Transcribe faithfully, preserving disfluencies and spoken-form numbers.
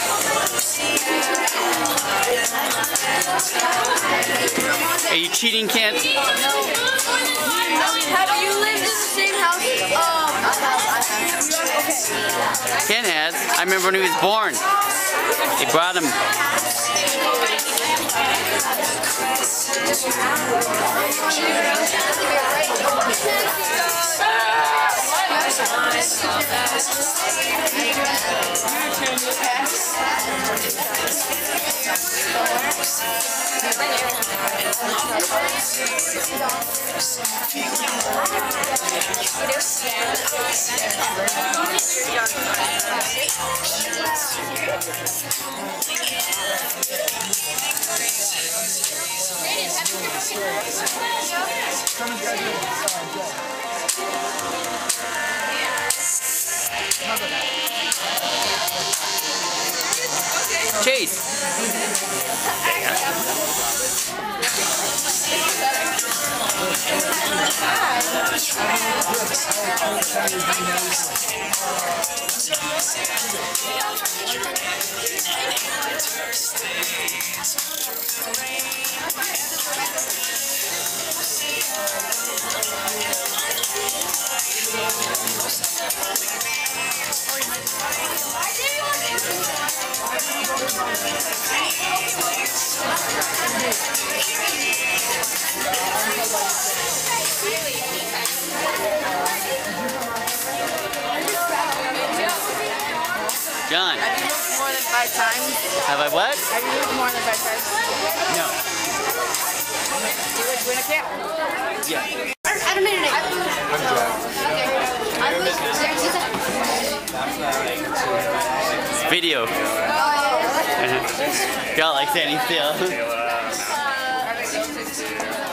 Are you cheating, Kent? No. Have you lived in the same house? Um, I have, I have. Kent has. I remember when he was born. They brought him. Chase. John. Have you moved more than five times? Have I what? Have you moved more than five times? No. You would win a camp? Yeah. I don't need it. I've moved. I've moved. It's video. Y'all like standing still.